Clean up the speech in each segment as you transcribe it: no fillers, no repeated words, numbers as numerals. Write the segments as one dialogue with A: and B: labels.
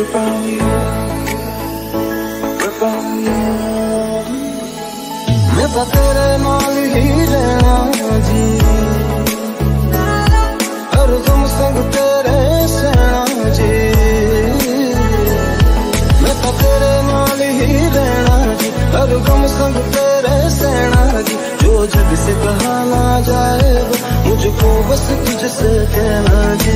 A: about you, about you। मैं तो तेरे नाल ही रहना जी, हर दम संग तेरे सहना जी। मैं तो तेरे नाल ही रहना जी, हर दम संग तेरे सहना जी। जो जग से कहा ना जाएगा मुझको बस तुझसे कहना जी।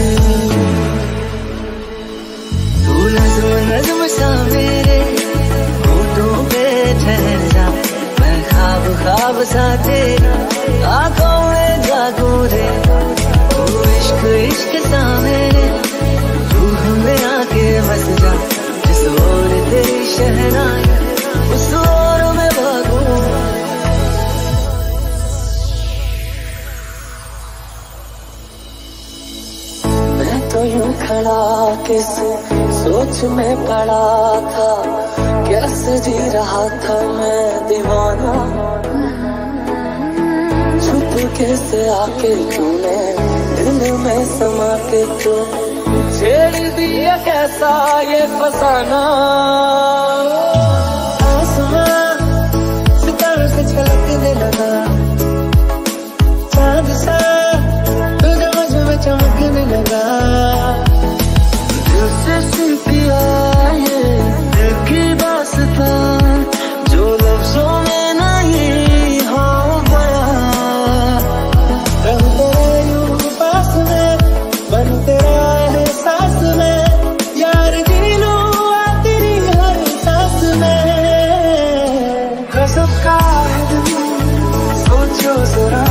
A: तू नज़्म नज़्म सा मेरे होठों पे ठहर जा, मैं ख्वाब ख्वाब सा तेरा आँखों में जागूं रे। तू इश्क इश्क सा मेरे रूह में आके बस जा, जिस ओर तेरी शहनाई उस ओर में भागूं। मैं तो यूं खड़ा किस सोच में पड़ा था, कैसे जी रहा था मैं दीवाना। छुप कैसे आके तूने दिल में समा के तू छेड़ दिया कैसा ये फसाना। आसमां सितारों से छलकने लगा, चांद सा तुझे मुझ में चमकने लगा। दिल से सुन किया ये दिल की दास्तां, जो लफ्जों में नहीं हो गया। रहूं तेरे यूं पास में, बनूं तेरा एहसास में, यार जी लूं तेरी हर सांस में। गज़ब का है दिल, सोचो जरा